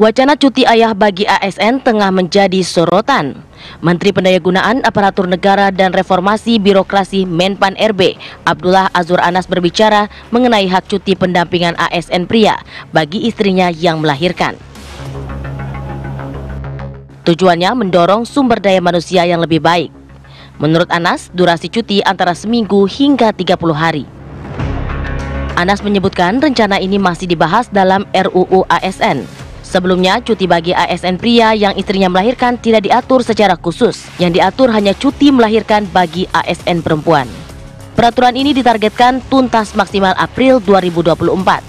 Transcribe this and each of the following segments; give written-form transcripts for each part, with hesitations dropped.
Wacana cuti ayah bagi ASN tengah menjadi sorotan. Menteri Pendayagunaan Aparatur Negara dan Reformasi Birokrasi Menpan RB, Abdullah Azwar Anas berbicara mengenai hak cuti pendampingan ASN pria bagi istrinya yang melahirkan. Tujuannya mendorong sumber daya manusia yang lebih baik. Menurut Anas, durasi cuti antara seminggu hingga 30 hari. Anas menyebutkan rencana ini masih dibahas dalam RUU ASN. Sebelumnya, cuti bagi ASN pria yang istrinya melahirkan tidak diatur secara khusus. Yang diatur hanya cuti melahirkan bagi ASN perempuan. Peraturan ini ditargetkan tuntas maksimal April 2024.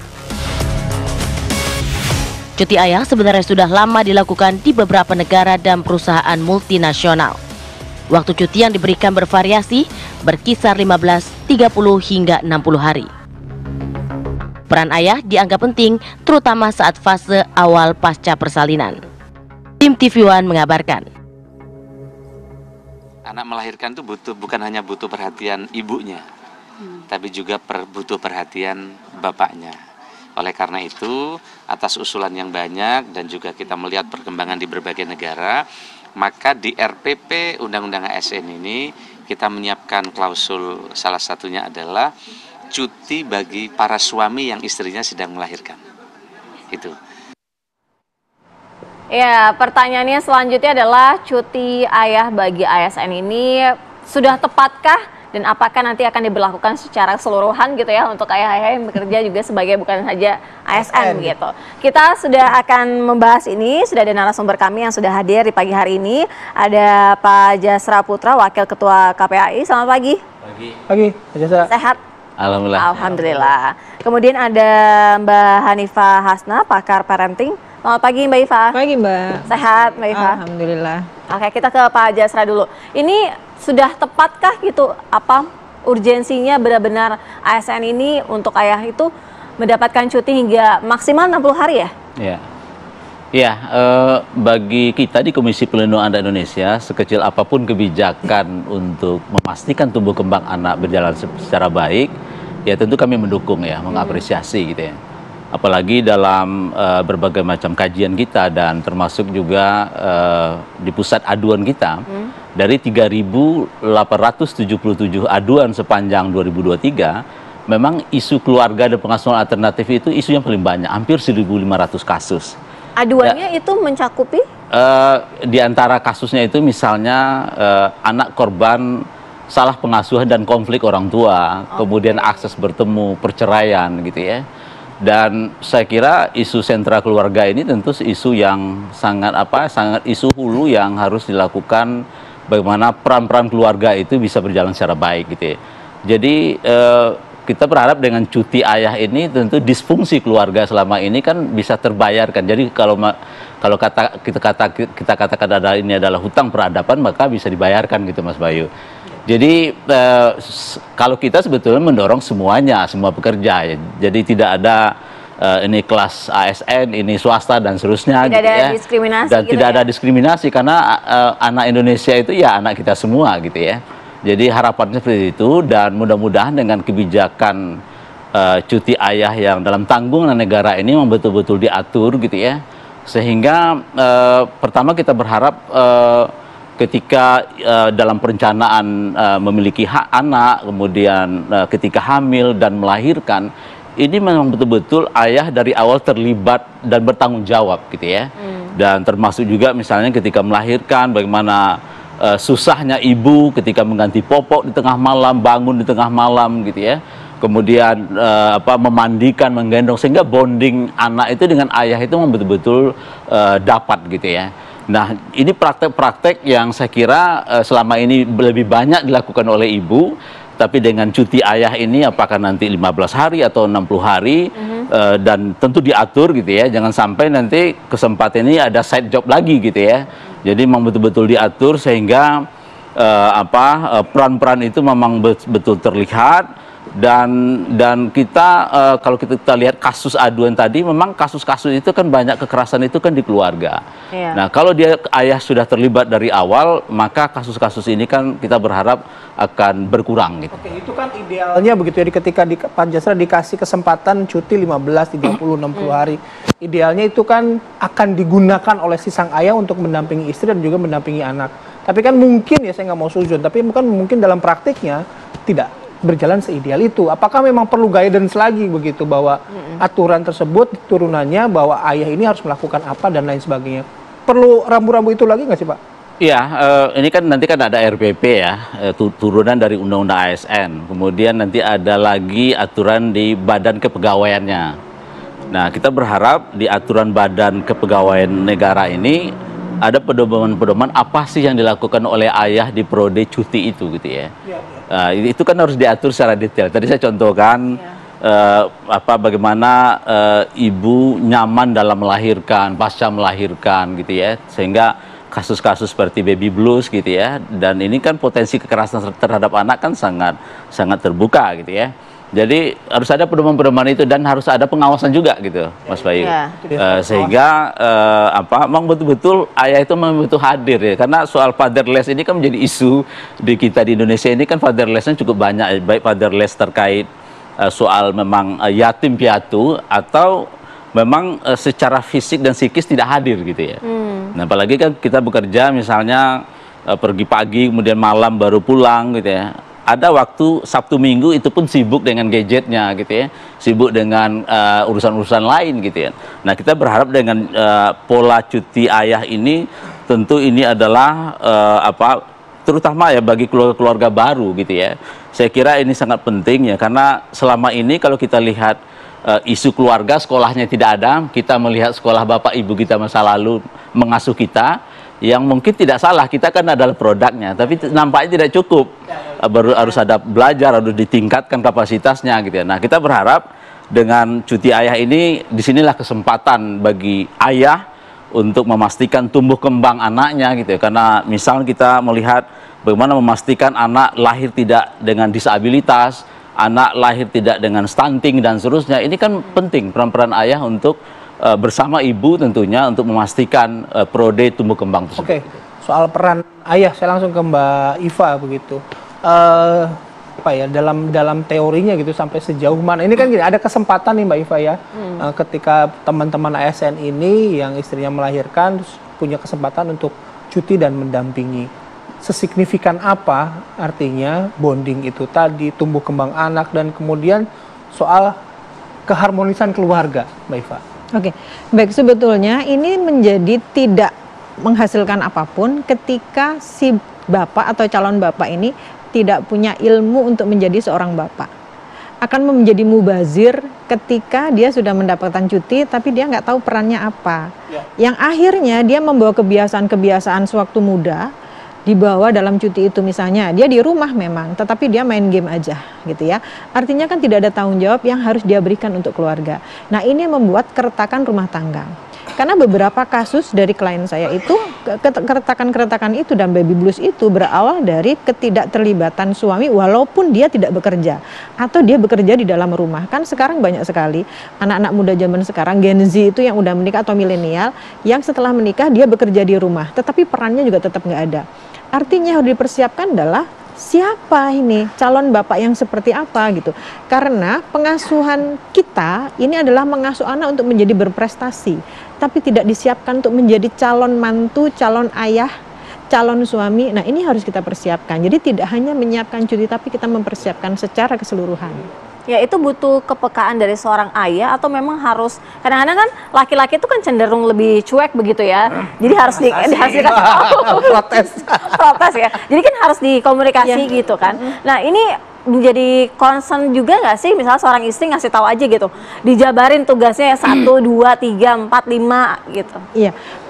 Cuti ayah sebenarnya sudah lama dilakukan di beberapa negara dan perusahaan multinasional. Waktu cuti yang diberikan bervariasi, berkisar 15, 30 hingga 60 hari. Peran ayah dianggap penting, terutama saat fase awal pasca persalinan. Tim TV One mengabarkan. Anak melahirkan itu bukan hanya butuh perhatian ibunya, tapi juga butuh perhatian bapaknya. Oleh karena itu, atas usulan yang banyak dan juga kita melihat perkembangan di berbagai negara, maka di RPP Undang-Undang ASN ini kita menyiapkan klausul, salah satunya adalah cuti bagi para suami yang istrinya sedang melahirkan. Itu. Ya, pertanyaannya selanjutnya adalah cuti ayah bagi ASN ini sudah tepatkah dan apakah nanti akan diberlakukan secara keseluruhan gitu ya untuk ayah-ayah yang bekerja juga sebagai bukan saja ASN gitu. Kita sudah akan membahas ini, sudah ada narasumber kami yang sudah hadir di pagi hari ini. Ada Pak Jasra Putra, Wakil Ketua KPAI. Selamat pagi. Pagi, Pak Jasra. Sehat? Alhamdulillah. Kemudian ada Mbak Hanifah Hasna, pakar parenting. Selamat pagi Mbak Iva. Pagi Mbak. Sehat Mbak Iva? Alhamdulillah. Oke, kita ke Pak Jasra dulu. Ini sudah tepatkah gitu apa urgensinya benar-benar ASN ini untuk ayah itu mendapatkan cuti hingga maksimal 60 hari ya? Ya, bagi kita di Komisi Pelindungan Anak Indonesia, sekecil apapun kebijakan untuk memastikan tumbuh kembang anak berjalan secara baik, ya tentu kami mendukung ya, mengapresiasi gitu ya. Apalagi dalam berbagai macam kajian kita dan termasuk juga di pusat aduan kita, dari 3.877 aduan sepanjang 2023, memang isu keluarga dan pengasuhan alternatif itu isu yang paling banyak, hampir 1.500 kasus. Aduannya itu mencakupi? Di antara kasusnya itu misalnya anak korban salah pengasuhan dan konflik orang tua, kemudian akses bertemu, perceraian gitu ya. Dan saya kira isu sentra keluarga ini tentu isu yang sangat isu hulu yang harus dilakukan, bagaimana peran-peran keluarga itu bisa berjalan secara baik gitu ya. Jadi kita berharap dengan cuti ayah ini tentu disfungsi keluarga selama ini kan bisa terbayarkan. Jadi kalau kita katakan ini adalah hutang peradaban, maka bisa dibayarkan gitu Mas Bayu. Jadi kalau kita sebetulnya mendorong semuanya, semua pekerja ya. Jadi tidak ada ini kelas ASN, ini swasta dan seterusnya tidak gitu ada ya. Diskriminasi dan gitu tidak ya? ada diskriminasi karena anak Indonesia itu ya anak kita semua gitu ya. Jadi harapannya seperti itu, dan mudah-mudahan dengan kebijakan cuti ayah yang dalam tanggungan negara ini memang betul-betul diatur gitu ya. Sehingga pertama kita berharap ketika dalam perencanaan memiliki hak anak, kemudian ketika hamil dan melahirkan, ini memang betul-betul ayah dari awal terlibat dan bertanggung jawab gitu ya. Dan termasuk juga misalnya ketika melahirkan, bagaimana susahnya ibu ketika mengganti popok di tengah malam, bangun di tengah malam gitu ya. Kemudian memandikan, menggendong, sehingga bonding anak itu dengan ayah itu memang betul-betul dapat gitu ya. Nah, ini praktek-praktek yang saya kira selama ini lebih banyak dilakukan oleh ibu, tapi dengan cuti ayah ini apakah nanti 15 hari atau 60 hari dan tentu diatur gitu ya. Jangan sampai nanti kesempatan ini ada side job lagi gitu ya. Jadi memang betul-betul diatur sehingga peran-peran itu memang betul terlihat. Dan kita kalau kita lihat kasus aduan tadi, memang kasus-kasus itu kan banyak kekerasan itu kan di keluarga. Nah, kalau dia ayah sudah terlibat dari awal, maka kasus-kasus ini kan kita berharap akan berkurang gitu. Oke, itu kan idealnya begitu ya, ketika Pak Jasra dikasih kesempatan cuti 15, 30, 60 hari. Idealnya itu kan akan digunakan oleh si sang ayah untuk mendampingi istri dan juga mendampingi anak. Tapi kan mungkin, ya saya nggak mau suzon, tapi bukan mungkin dalam praktiknya tidak berjalan seideal itu. Apakah memang perlu guidance lagi begitu, bahwa aturan tersebut turunannya bahwa ayah ini harus melakukan apa dan lain sebagainya. Perlu rambu-rambu itu lagi nggak sih Pak? Iya, ini kan nanti kan ada RPP ya, turunan dari Undang-Undang ASN. Kemudian nanti ada lagi aturan di Badan Kepegawaiannya. Nah, kita berharap di aturan Badan Kepegawaian Negara ini ada pedoman-pedoman apa sih yang dilakukan oleh ayah di periode cuti itu gitu ya. Itu kan harus diatur secara detail. Tadi saya contohkan bagaimana ibu nyaman dalam melahirkan, pasca melahirkan gitu ya. Sehingga kasus-kasus seperti baby blues gitu ya. Dan ini kan potensi kekerasan terhadap anak kan sangat terbuka gitu ya. Jadi harus ada pedoman-pedoman itu dan harus ada pengawasan juga gitu, Mas Bayu. Sehingga memang betul-betul ayah itu memang betul hadir ya. Karena soal fatherless ini kan menjadi isu di kita di Indonesia ini kan fatherlessnya cukup banyak. Baik fatherless terkait soal memang yatim piatu atau memang secara fisik dan psikis tidak hadir gitu ya. Nah, apalagi kan kita bekerja misalnya pergi pagi kemudian malam baru pulang gitu ya. Ada waktu Sabtu Minggu itu pun sibuk dengan gadgetnya gitu ya, sibuk dengan urusan-urusan lain gitu ya. Nah, kita berharap dengan pola cuti ayah ini tentu ini adalah terutama ya bagi keluarga baru gitu ya. Saya kira ini sangat penting ya, karena selama ini kalau kita lihat isu keluarga, sekolahnya tidak ada, kita melihat sekolah bapak ibu kita masa lalu mengasuh kita, yang mungkin tidak salah, kita kan adalah produknya, tapi nampaknya tidak cukup. Baru harus ada belajar, harus ditingkatkan kapasitasnya gitu ya. Nah, kita berharap dengan cuti ayah ini, disinilah kesempatan bagi ayah untuk memastikan tumbuh kembang anaknya gitu ya. Karena misalnya kita melihat bagaimana memastikan anak lahir tidak dengan disabilitas, anak lahir tidak dengan stunting dan seterusnya. Ini kan penting peran-peran ayah untuk bersama ibu tentunya untuk memastikan periode tumbuh kembang tersebut. Oke, soal peran ayah saya langsung ke Mbak Iva begitu. Dalam teorinya gitu sampai sejauh mana? Ini kan gini, ada kesempatan nih Mbak Iva ya, ketika teman-teman ASN ini yang istrinya melahirkan punya kesempatan untuk cuti dan mendampingi. Sesignifikan apa artinya bonding itu tadi, tumbuh kembang anak, dan kemudian soal keharmonisan keluarga, Mbak Iva. Oke, baik, sebetulnya ini menjadi tidak menghasilkan apapun ketika si bapak atau calon bapak ini tidak punya ilmu untuk menjadi seorang bapak. Akan menjadi mubazir ketika dia sudah mendapatkan cuti tapi dia nggak tahu perannya apa. Yang akhirnya dia membawa kebiasaan-kebiasaan sewaktu muda, dibawa dalam cuti itu, misalnya dia di rumah memang, tetapi dia main game aja gitu ya. Artinya kan tidak ada tanggung jawab yang harus dia berikan untuk keluarga. Nah, ini yang membuat keretakan rumah tangga. Karena beberapa kasus dari klien saya itu, keretakan-keretakan itu dan baby blues itu berawal dari ketidakterlibatan suami walaupun dia tidak bekerja. Atau dia bekerja di dalam rumah. Kan sekarang banyak sekali anak-anak muda zaman sekarang, Gen Z itu yang udah menikah atau milenial, yang setelah menikah dia bekerja di rumah, tetapi perannya juga tetap nggak ada. Artinya harus dipersiapkan adalah siapa ini calon bapak yang seperti apa gitu. Karena pengasuhan kita ini adalah mengasuh anak untuk menjadi berprestasi, tapi tidak disiapkan untuk menjadi calon mantu, calon ayah, calon suami. Nah, ini harus kita persiapkan. Jadi tidak hanya menyiapkan cuti, tapi kita mempersiapkan secara keseluruhan. Ya, itu butuh kepekaan dari seorang ayah atau memang harus, kadang-kadang kan laki-laki itu kan cenderung lebih cuek begitu ya. Jadi harus dikasih protes ya. Jadi kan harus dikomunikasi gitu kan. Nah, ini menjadi concern juga nggak sih, misalnya seorang istri ngasih tahu aja gitu, dijabarin tugasnya 1, 2, 3, 4, 5 gitu. Iya.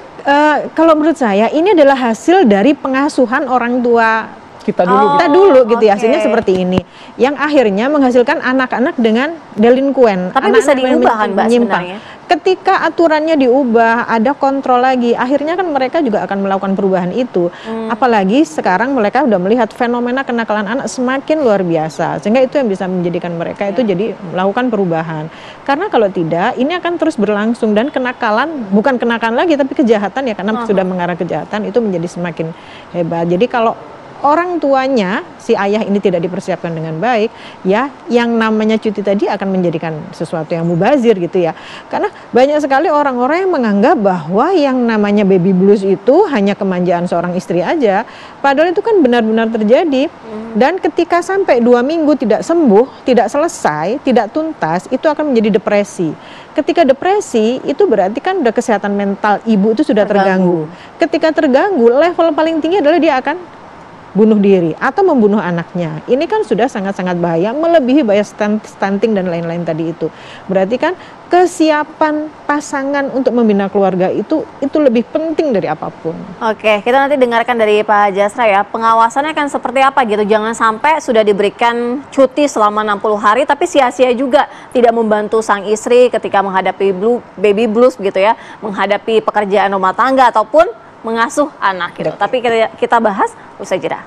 Kalau menurut saya ini adalah hasil dari pengasuhan orang tua kita dulu, kita dulu gitu ya, hasilnya seperti ini, yang akhirnya menghasilkan anak-anak dengan delinquen. Tapi bisa diubah kan Mbak sebenarnya? Ketika aturannya diubah, ada kontrol lagi, akhirnya kan mereka juga akan melakukan perubahan itu. Apalagi sekarang mereka udah melihat fenomena kenakalan anak semakin luar biasa, sehingga itu yang bisa menjadikan mereka itu jadi melakukan perubahan. Karena kalau tidak, ini akan terus berlangsung dan kenakalan, bukan kenakalan lagi tapi kejahatan ya, karena sudah mengarah kejahatan, itu menjadi semakin hebat. Jadi kalau orang tuanya si ayah ini tidak dipersiapkan dengan baik, ya yang namanya cuti tadi akan menjadikan sesuatu yang mubazir gitu ya. Karena banyak sekali orang-orang yang menganggap bahwa yang namanya baby blues itu hanya kemanjaan seorang istri aja, padahal itu kan benar-benar terjadi. Dan ketika sampai 2 minggu tidak sembuh, tidak selesai, tidak tuntas, itu akan menjadi depresi. Ketika depresi, itu berarti kan udah kesehatan mental ibu itu sudah terganggu. Ketika terganggu, level paling tinggi adalah dia akan bunuh diri atau membunuh anaknya. Ini kan sudah sangat-sangat bahaya, melebihi bahaya stunting dan lain-lain tadi itu. Berarti kan kesiapan pasangan untuk membina keluarga itu lebih penting dari apapun. Oke, kita nanti dengarkan dari Pak Jasra ya. Pengawasannya kan seperti apa gitu. Jangan sampai sudah diberikan cuti selama 60 hari tapi sia-sia juga, tidak membantu sang istri ketika menghadapi baby blues gitu ya, menghadapi pekerjaan rumah tangga ataupun mengasuh anak gitu. Tapi kita bahas usai jeda.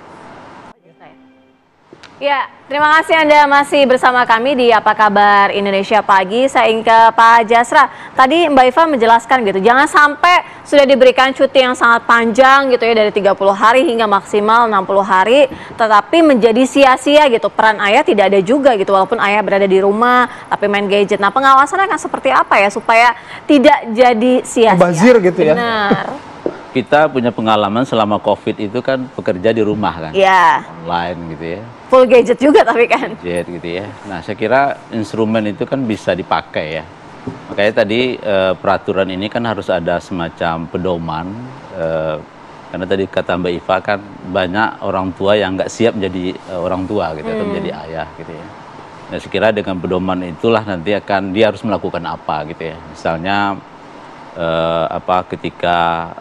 Ya, terima kasih Anda masih bersama kami di Apa Kabar Indonesia Pagi. Saya ingin ke Pak Jasra. Tadi Mbak Iva menjelaskan gitu, jangan sampai sudah diberikan cuti yang sangat panjang gitu ya, dari 30 hari hingga maksimal 60 hari, tetapi menjadi sia-sia gitu. Peran ayah tidak ada juga gitu, walaupun ayah berada di rumah tapi main gadget. Nah, pengawasannya akan seperti apa ya supaya tidak jadi sia-sia? Bazir gitu ya. Benar. Kita punya pengalaman selama COVID itu kan bekerja di rumah kan, online gitu ya. Full gadget juga tapi kan. Gadget gitu ya. Nah, saya kira instrumen itu kan bisa dipakai ya. Makanya tadi peraturan ini kan harus ada semacam pedoman. Karena tadi kata Mbak Iva kan banyak orang tua yang nggak siap menjadi orang tua gitu, atau menjadi ayah gitu ya. Nah, saya kira dengan pedoman itulah nanti akan dia harus melakukan apa gitu ya. Misalnya ketika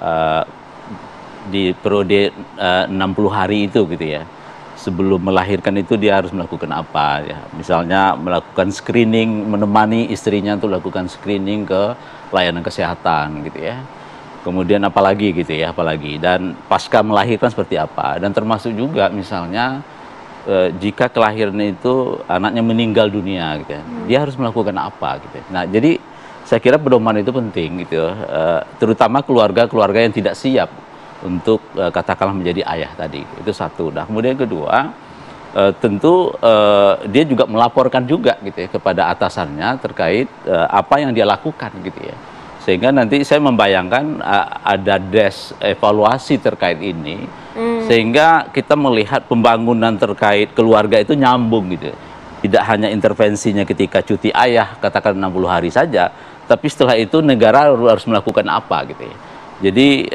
di periode 60 hari itu gitu ya, sebelum melahirkan itu dia harus melakukan apa ya, misalnya melakukan screening, menemani istrinya untuk melakukan screening ke layanan kesehatan gitu ya, kemudian apalagi gitu ya, apalagi, dan pasca melahirkan seperti apa, dan termasuk juga misalnya jika kelahiran itu anaknya meninggal dunia gitu ya, dia harus melakukan apa gitu ya. Nah, jadi saya kira pedoman itu penting gitu, terutama keluarga-keluarga yang tidak siap untuk katakanlah menjadi ayah tadi, itu satu. Nah, kemudian kedua, tentu dia juga melaporkan juga gitu ya kepada atasannya terkait apa yang dia lakukan gitu ya, sehingga nanti saya membayangkan ada desk evaluasi terkait ini, sehingga kita melihat pembangunan terkait keluarga itu nyambung gitu, tidak hanya intervensinya ketika cuti ayah katakan 60 hari saja, tapi setelah itu negara harus melakukan apa gitu ya. Jadi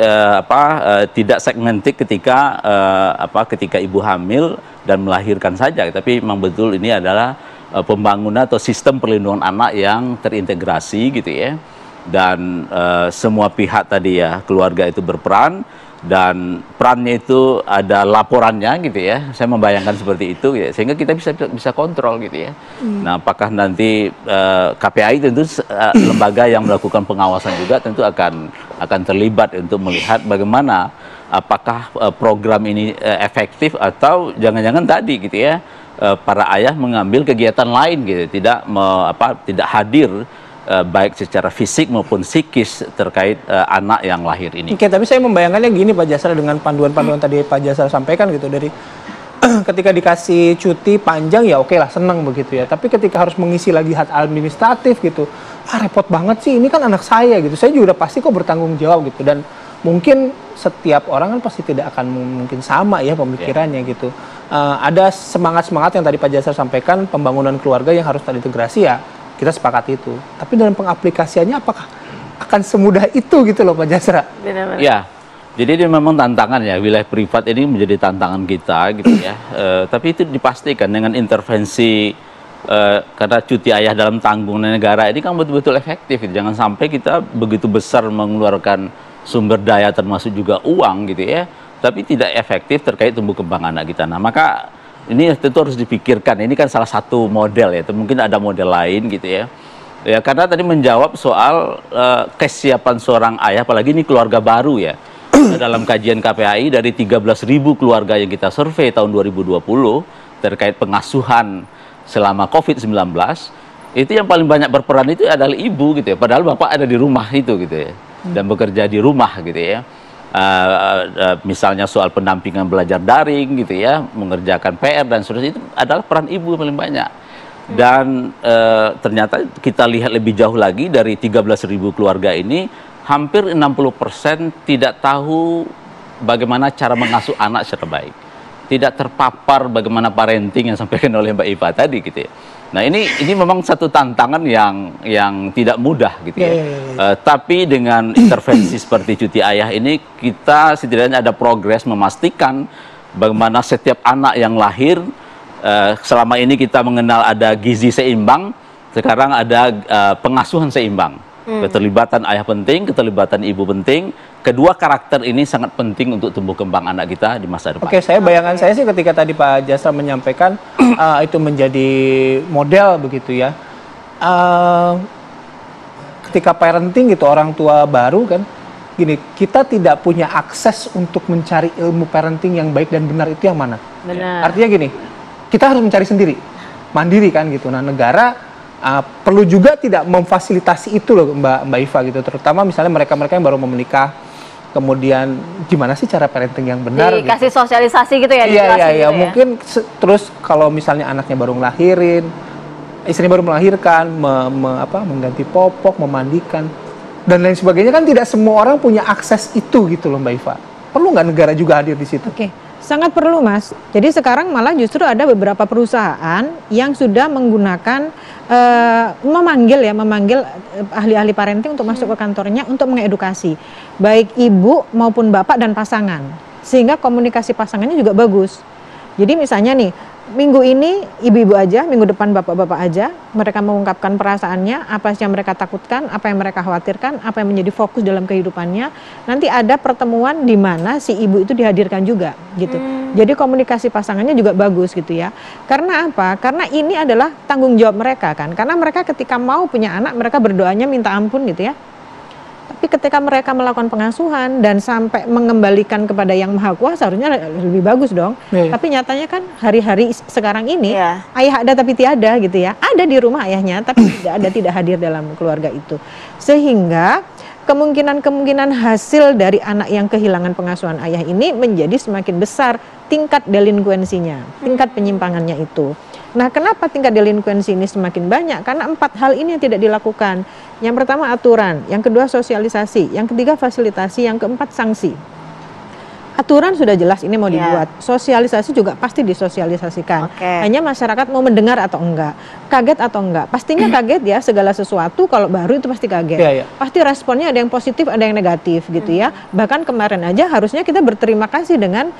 tidak segmentik ketika ketika ibu hamil dan melahirkan saja, tapi memang betul ini adalah pembangunan atau sistem perlindungan anak yang terintegrasi gitu ya. Dan semua pihak tadi ya, keluarga itu berperan, dan perannya itu ada laporannya gitu ya. Saya membayangkan seperti itu ya, sehingga kita bisa kontrol gitu ya. Nah, apakah nanti KPAI tentu lembaga yang melakukan pengawasan juga tentu akan terlibat untuk melihat bagaimana apakah program ini efektif, atau jangan-jangan tadi gitu ya, para ayah mengambil kegiatan lain gitu, tidak hadir baik secara fisik maupun psikis terkait anak yang lahir ini. Oke, tapi saya membayangkannya gini Pak Jasra, dengan panduan-panduan tadi Pak Jasra sampaikan gitu, dari ketika dikasih cuti panjang ya oke lah, senang begitu ya, tapi ketika harus mengisi lagi hal administratif gitu, repot banget sih, ini kan anak saya gitu, saya juga udah pasti kok bertanggung jawab gitu. Dan mungkin setiap orang kan pasti tidak akan mungkin sama ya pemikirannya gitu. Ada semangat-semangat yang tadi Pak Jasra sampaikan, pembangunan keluarga yang harus terintegrasi ya, kita sepakat itu. Tapi dalam pengaplikasiannya apakah akan semudah itu gitu loh Pak Jasra? Benar-benar. Ya, jadi ini memang tantangan ya, wilayah privat ini menjadi tantangan kita gitu ya. Tapi itu dipastikan dengan intervensi, karena cuti ayah dalam tanggungan negara ini kan betul-betul efektif. Jangan sampai kita begitu besar mengeluarkan sumber daya termasuk juga uang gitu ya, tapi tidak efektif terkait tumbuh kembang anak kita. Nah, maka ini tentu harus dipikirkan. Ini kan salah satu model ya, mungkin ada model lain gitu ya. Ya, karena tadi menjawab soal kesiapan seorang ayah, apalagi ini keluarga baru ya. Dalam kajian KPAI dari 13.000 keluarga yang kita survei tahun 2020 terkait pengasuhan selama COVID-19, itu yang paling banyak berperan itu adalah ibu gitu ya. Padahal bapak ada di rumah itu gitu ya, dan bekerja di rumah gitu ya. misalnya soal pendampingan belajar daring gitu ya, mengerjakan PR dan seterusnya, itu adalah peran ibu yang paling banyak. Dan ternyata kita lihat lebih jauh lagi, dari 13.000 keluarga ini hampir 60% tidak tahu bagaimana cara mengasuh anak secara baik, tidak terpapar bagaimana parenting yang disampaikan oleh Mbak Iva tadi gitu ya. Nah ini memang satu tantangan yang tidak mudah gitu ya. Tapi dengan intervensi seperti cuti ayah ini, kita setidaknya ada progres memastikan bagaimana setiap anak yang lahir, selama ini kita mengenal ada gizi seimbang, sekarang ada pengasuhan seimbang. Keterlibatan ayah penting, keterlibatan ibu penting. Kedua karakter ini sangat penting untuk tumbuh kembang anak kita di masa depan. Oke, bayangan saya sih ketika tadi Pak Jasra menyampaikan itu menjadi model begitu ya. Ketika parenting gitu, orang tua baru kan, gini, kita tidak punya akses untuk mencari ilmu parenting yang baik dan benar itu yang mana. Benar. Artinya gini, kita harus mencari sendiri, mandiri kan gitu. Nah negara perlu juga tidak memfasilitasi itu loh Mbak Iva gitu, terutama misalnya mereka-mereka yang baru mau menikah, kemudian gimana sih cara parenting yang benar? Dikasih gitu. sosialisasi gitu ya? Iya, mungkin terus kalau misalnya anaknya baru ngelahirin, istrinya baru melahirkan, mengganti popok, memandikan dan lain sebagainya, kan tidak semua orang punya akses itu gitu loh Mbak Iva. Perlu nggak negara juga hadir di situ? Oke. Sangat perlu Mas. Jadi sekarang malah justru ada beberapa perusahaan yang sudah menggunakan memanggil ahli-ahli parenting untuk masuk ke kantornya untuk mengedukasi baik ibu maupun bapak dan pasangan, sehingga komunikasi pasangannya juga bagus. Jadi misalnya nih, minggu ini ibu-ibu aja, minggu depan bapak-bapak aja, mereka mengungkapkan perasaannya, apa yang mereka takutkan, apa yang mereka khawatirkan, apa yang menjadi fokus dalam kehidupannya. Nanti ada pertemuan di mana si ibu itu dihadirkan juga gitu. Jadi komunikasi pasangannya juga bagus gitu ya. Karena apa? Karena ini adalah tanggung jawab mereka kan. Karena mereka ketika mau punya anak, mereka berdoanya minta ampun gitu ya. Tapi ketika mereka melakukan pengasuhan dan sampai mengembalikan kepada Yang Maha Kuasa, harusnya lebih bagus dong. Tapi nyatanya kan hari-hari sekarang ini ayah ada tapi tiada gitu ya. Ada di rumah ayahnya tapi tidak hadir dalam keluarga itu. Sehingga kemungkinan hasil dari anak yang kehilangan pengasuhan ayah ini menjadi semakin besar tingkat delinkuensinya, tingkat penyimpangannya itu. Nah, kenapa tingkat delinkuensi ini semakin banyak? Karena 4 hal ini yang tidak dilakukan. Yang pertama aturan, yang kedua sosialisasi, yang ketiga fasilitasi, yang keempat sanksi. Aturan sudah jelas ini mau dibuat, sosialisasi juga pasti disosialisasikan. Hanya masyarakat mau mendengar atau enggak, kaget atau enggak. Pastinya kaget ya, segala sesuatu kalau baru itu pasti kaget. Pasti responnya ada yang positif, ada yang negatif gitu ya. Bahkan kemarin aja harusnya kita berterima kasih dengan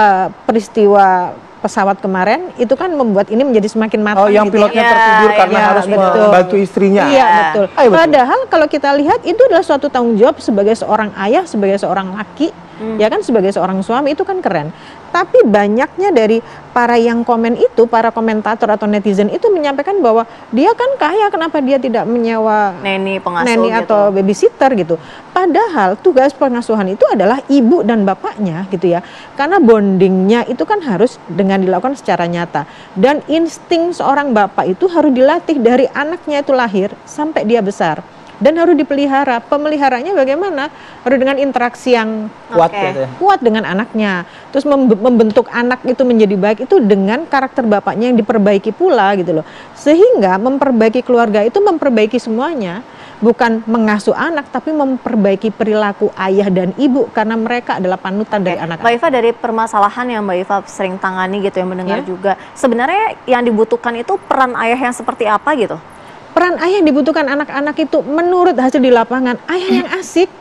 peristiwa pesawat kemarin itu kan membuat ini menjadi semakin matang. Oh, yang gitu pilotnya tertidur karena harus membantu istrinya. Iya, betul. Padahal kalau kita lihat itu adalah suatu tanggung jawab sebagai seorang ayah, sebagai seorang laki, ya kan, sebagai seorang suami, itu kan keren. Tapi banyaknya dari para yang komen itu, para komentator atau netizen itu menyampaikan bahwa dia kan kaya, kenapa dia tidak menyewa neni gitu, atau babysitter gitu. Padahal tugas pengasuhan itu adalah ibu dan bapaknya gitu ya. Karena bondingnya itu kan harus dengan dilakukan secara nyata. Dan insting seorang bapak itu harus dilatih dari anaknya itu lahir sampai dia besar. Dan harus dipelihara. Pemeliharanya bagaimana? Harus dengan interaksi yang kuat dengan anaknya. Terus membentuk anak itu menjadi baik itu dengan karakter bapaknya yang diperbaiki pula gitu loh. Sehingga memperbaiki keluarga itu memperbaiki semuanya. Bukan mengasuh anak, tapi memperbaiki perilaku ayah dan ibu karena mereka adalah panutan dari anak-anak. Mbak Iva, dari permasalahan yang Mbak Iva sering tangani gitu, yang mendengar juga, sebenarnya yang dibutuhkan itu peran ayah yang seperti apa gitu? Peran ayah yang dibutuhkan anak-anak itu menurut hasil di lapangan, ayah yang asik.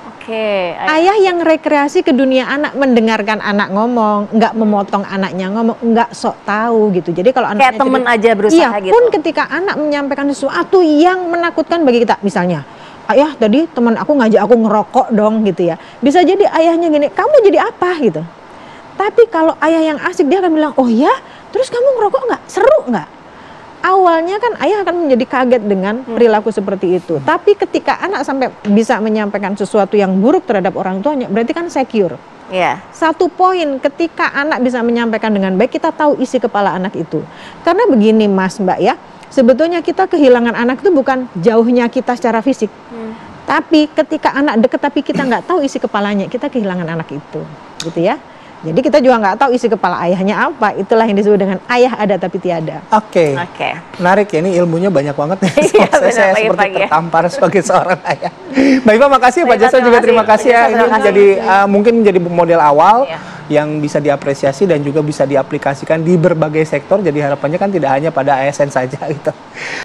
Ayah yang rekreasi ke dunia anak, mendengarkan anak ngomong, nggak memotong anaknya ngomong, nggak sok tahu gitu. Jadi kalau anaknya kayak temen aja berusaha gitu. Pun ketika anak menyampaikan sesuatu yang menakutkan bagi kita, misalnya, ayah tadi teman aku ngajak aku ngerokok dong gitu ya. Bisa jadi ayahnya gini, kamu jadi apa gitu. Tapi kalau ayah yang asik dia akan bilang, oh ya, terus kamu ngerokok nggak? Seru nggak? Awalnya kan ayah akan menjadi kaget dengan perilaku seperti itu. Tapi ketika anak sampai bisa menyampaikan sesuatu yang buruk terhadap orang tuanya, berarti kan secure. Satu poin, ketika anak bisa menyampaikan dengan baik, kita tahu isi kepala anak itu. Karena begini Mas, Mbak ya, sebetulnya kita kehilangan anak itu bukan jauhnya kita secara fisik. Tapi ketika anak deket tapi kita nggak tahu isi kepalanya, kita kehilangan anak itu, gitu ya. Jadi kita juga nggak tahu isi kepala ayahnya apa. Itulah yang disebut dengan ayah ada tapi tiada. Oke. Menarik ya, ini ilmunya banyak banget nih. Saya seperti tertampar sebagai seorang ayah. Mbak Iva, makasih. Pak Jason juga terima kasih ya. Ini menjadi mungkin menjadi model awal yang bisa diapresiasi dan juga bisa diaplikasikan di berbagai sektor. Jadi harapannya kan tidak hanya pada ASN saja gitu.